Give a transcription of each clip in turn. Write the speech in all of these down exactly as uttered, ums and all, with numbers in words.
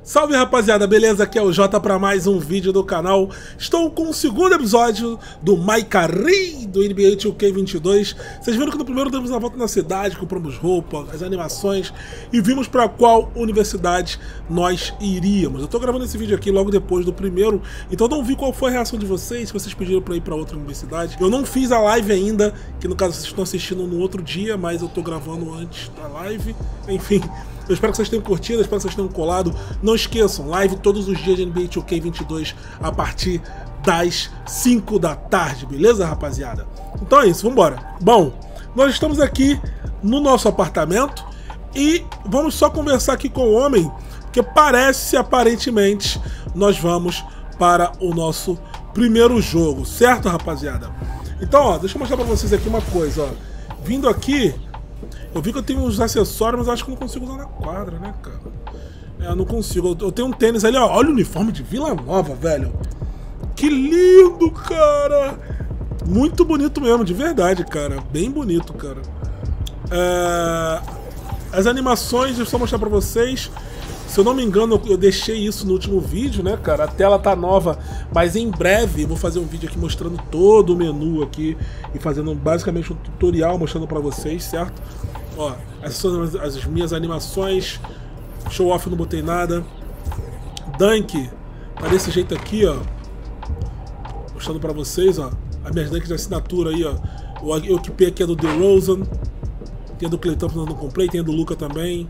Salve rapaziada, beleza? Aqui é o Jota para mais um vídeo do canal. Estou com o segundo episódio do Maikari do N B A dois K vinte e dois. Vocês viram que no primeiro demos uma volta na cidade, compramos roupa, as animações e vimos para qual universidade nós iríamos. Eu tô gravando esse vídeo aqui logo depois do primeiro, então não vi qual foi a reação de vocês, se vocês pediram para ir para outra universidade. Eu não fiz a live ainda, que no caso vocês estão assistindo no outro dia, mas eu tô gravando antes da live. Enfim, eu espero que vocês tenham curtido, eu espero que vocês tenham colado. Não esqueçam, live todos os dias de N B A dois K vinte e dois a partir das cinco da tarde, beleza, rapaziada? Então é isso, vambora. Bom, nós estamos aqui no nosso apartamento e vamos só conversar aqui com o homem, porque parece, aparentemente, nós vamos para o nosso primeiro jogo, certo, rapaziada? Então, ó, deixa eu mostrar pra vocês aqui uma coisa, ó. Vindo aqui, eu vi que eu tenho uns acessórios, mas acho que não consigo usar na quadra, né, cara? É, eu não consigo. Eu tenho um tênis ali, ó. Olha o uniforme de Vila Nova, velho. Que lindo, cara. Muito bonito mesmo, de verdade, cara. Bem bonito, cara. É... As animações, deixa eu só mostrar pra vocês. Se eu não me engano, eu deixei isso no último vídeo, né, cara? A tela tá nova, mas em breve eu vou fazer um vídeo aqui mostrando todo o menu aqui e fazendo basicamente um tutorial mostrando pra vocês, certo? Ó, essas são as, as minhas animações. Show off, não botei nada. Dunk tá desse jeito aqui, ó. Mostrando pra vocês, ó. As minhas dunks de assinatura aí, ó. O equipei aqui é do DeRozan. Tem a do Klay Thompson, não comprei. Tem a do Luka também.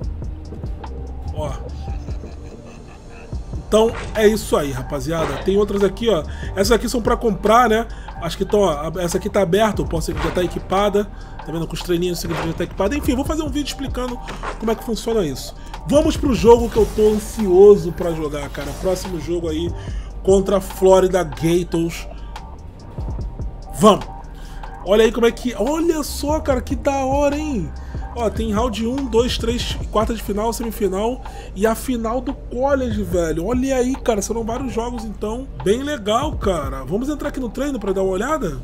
Ó. Então é isso aí, rapaziada. Tem outras aqui, ó. Essas aqui são pra comprar, né? Acho que estão, ó. Essa aqui tá aberta, posso ser que já tá equipada. Tá vendo? Com os treininhos que já tá equipada. Enfim, vou fazer um vídeo explicando como é que funciona isso. Vamos pro jogo que eu tô ansioso pra jogar, cara. Próximo jogo aí contra a Florida Gators. Vamos! Olha aí como é que... Olha só, cara, que da hora, hein? Ó, tem round um, dois, três, quarta de final, semifinal e a final do college, velho. Olha aí, cara, serão vários jogos, então. Bem legal, cara. Vamos entrar aqui no treino pra dar uma olhada?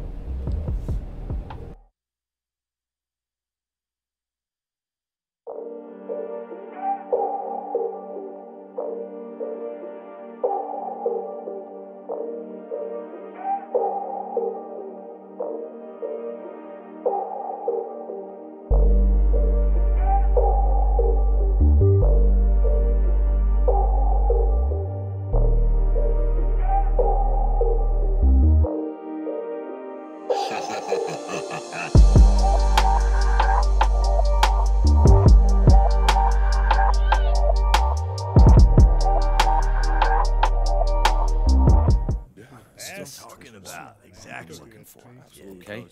Okay.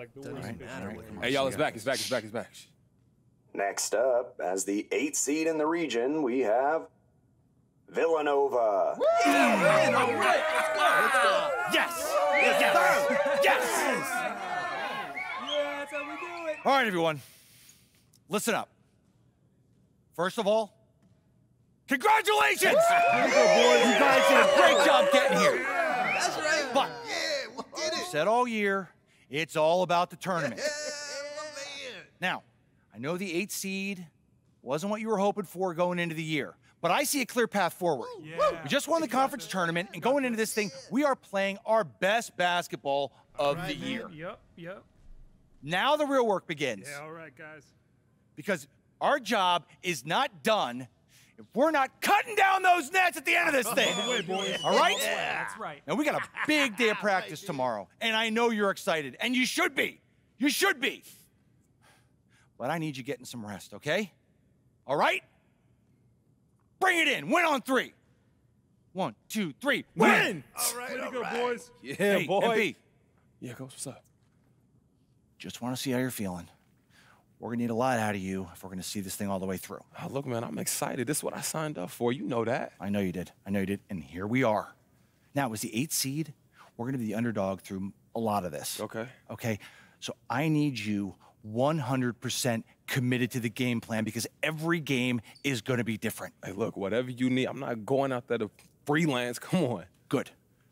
Hey, y'all, it's back, it's back, it's back, it's back. Next up, as the eighth seed in the region, we have Villanova. Yeah, all right, let's go, let's go. Yes! Yes! Yes! Yes! Yeah, that's how we do it. All right, everyone, listen up. First of all, congratulations! You guys did a great job getting here. That's right. But Yeah, we did you it. said all year, it's all about the tournament. Yeah, man. Now, I know the eighth seed wasn't what you were hoping for going into the year, but I see a clear path forward. Yeah. We just won the conference tournament, and going into this thing, we are playing our best basketball of the year. Yep, yep. Now the real work begins, Yeah, all right, guys. because our job is not done if we're not cutting down those nets at the end of this thing. Way, boys. All right? That's right. And we got a big day of practice tomorrow, and I know you're excited, and you should be. You should be. But I need you getting some rest, okay? All right? Bring it in. Win on three. One, two, three. Win! All right, way to go, boys. Yeah, hey, boy. M B, Yeah, Coach, what's up? just want to see how you're feeling. We're going to need a lot out of you if we're going to see this thing all the way through. Oh, look, man, I'm excited. This is what I signed up for. You know that. I know you did. I know you did. And here we are. Now, as the eighth seed, we're going to be the underdog through a lot of this. Okay. Okay? So I need you one hundred percent committed to the game plan because every game is going to be different. Hey, look, whatever you need. I'm not going out there to freelance. Come on. Good.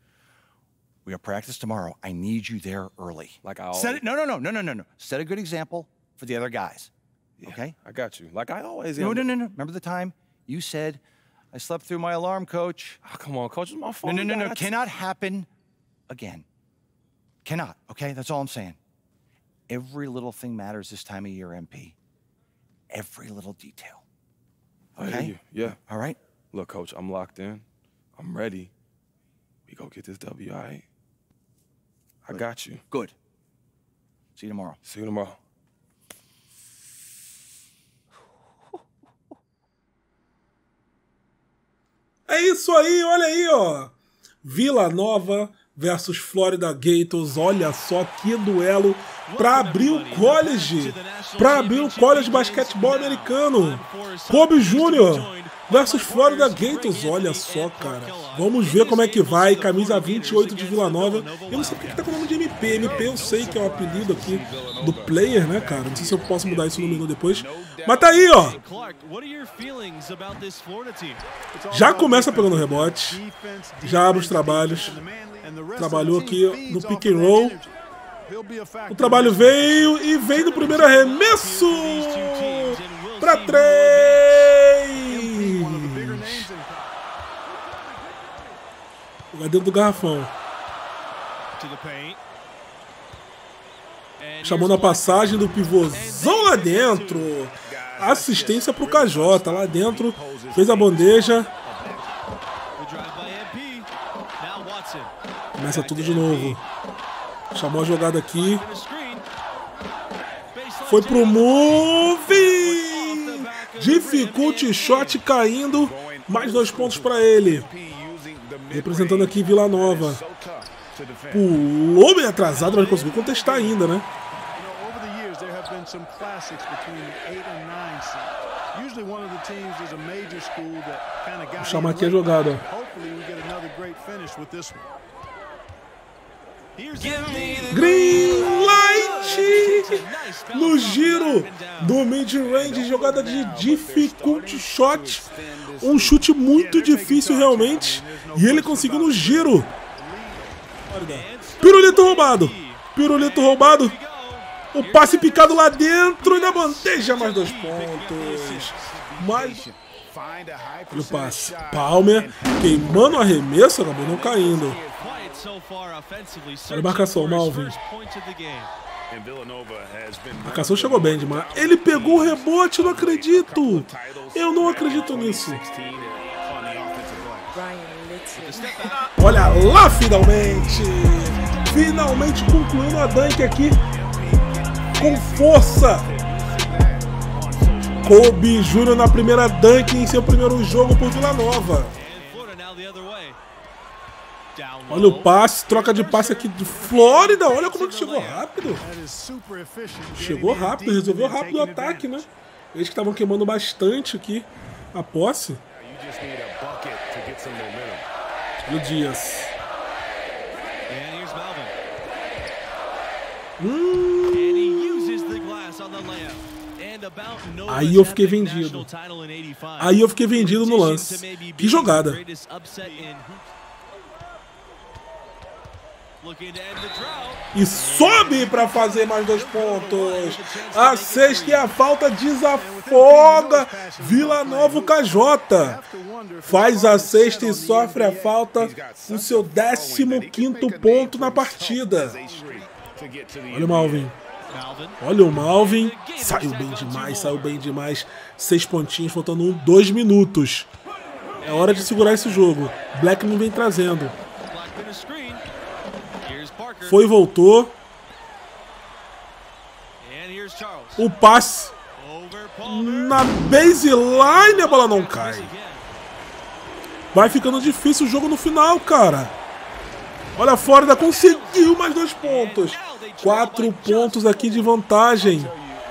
We have practice tomorrow. I need you there early. Like I always... Set it. No, no, no, no, no, no, no. Set a good example for the other guys. Yeah, Okay? I got you. Like I always No, am. no, no, no. Remember the time you said I slept through my alarm, Coach. Oh, come on, Coach. It's my No, fault. no, no, no. That's- Cannot happen again. Cannot, okay? That's all I'm saying. Every little thing matters this time of year, M P. Every little detail. I hear Okay? you. Yeah. All right? Look, Coach, I'm locked in. I'm ready. We go get this W, all right? I got you. Good. See you tomorrow. See you tomorrow. É isso aí, olha aí, ó. Vila Nova versus Florida Gators. Olha só que duelo para abrir o college. Para abrir o college de basquetebol americano. Kobe Júnior versus Florida Gators. Olha só, cara. Vamos ver como é que vai. Camisa vinte e oito de Vila Nova. Eu não sei porque que tá com o nome de M P. M P eu sei que é o apelido aqui do player, né, cara? Não sei se eu posso mudar isso no menu depois. Mas tá aí, ó. Já começa pegando rebote. Já abre os trabalhos. Trabalhou aqui no pick and roll. O trabalho veio e vem do primeiro arremesso para três. Jogar dentro do garrafão. Chamando a passagem do pivôzão lá dentro. Assistência pro K J lá dentro. Fez a bandeja. Começa tudo de novo. Chamou a jogada aqui. Foi pro move. Difficulty shot caindo. Mais dois pontos para ele. Representando aqui Vila Nova. Pulou bem atrasado, mas conseguiu contestar ainda, né? Vou chamar aqui a jogada. Green light no giro do mid-range, jogada de difficulty shot. Um chute muito difícil realmente. E ele conseguiu no giro. Pirulito roubado. Pirulito roubado. O passe picado lá dentro e na bandeja, mais dois pontos. Mais... Olha o passe. Palmer queimando o arremesso, acabou não caindo. Olha a marcação, Malvin. A marcação chegou bem demais. Ele pegou o rebote, não acredito. Eu não acredito nisso. Olha lá, finalmente. Finalmente concluindo a dunk aqui. Com força. Kobe Júnior na primeira dunk em seu primeiro jogo por Vila Nova. Olha o passe, troca de passe aqui de Flórida. Olha como que chegou rápido. Chegou rápido, resolveu rápido o ataque, né? Eles que estavam queimando bastante aqui a posse. Olha o Dias. Hum. Aí eu fiquei vendido. Aí eu fiquei vendido no lance. Que jogada. E sobe para fazer mais dois pontos. A sexta e a falta desafoga Vila Nova. K J faz a sexta e sofre a falta com seu décimo quinto ponto na partida. Olha o Malvin. Olha o Malvin. Saiu bem demais, saiu bem demais. Seis pontinhos, faltando um, dois minutos. É hora de segurar esse jogo. Black não vem trazendo. Foi e voltou. O passe na baseline, a bola não cai. Vai ficando difícil o jogo no final, cara. Olha a Flórida, conseguiu mais dois pontos. Quatro pontos aqui de vantagem.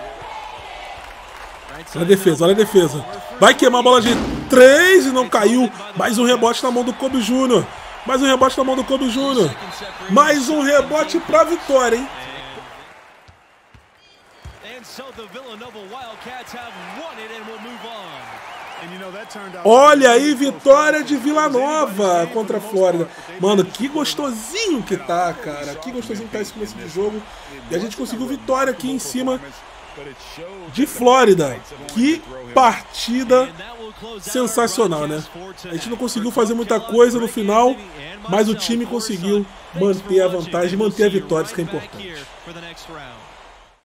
Olha a defesa, olha a defesa. Vai queimar a bola de três e não caiu. Mais um rebote na mão do Kobe Júnior. Mais um rebote na mão do Kobe Júnior. Mais um rebote para a vitória, hein? Olha aí, vitória de Vila Nova contra a Flórida. Mano, que gostosinho que tá, cara. Que gostosinho que tá esse começo de jogo. E a gente conseguiu vitória aqui em cima de Flórida. Que partida sensacional, né? A gente não conseguiu fazer muita coisa no final, mas o time conseguiu manter a vantagem, manter a vitória, isso que é importante.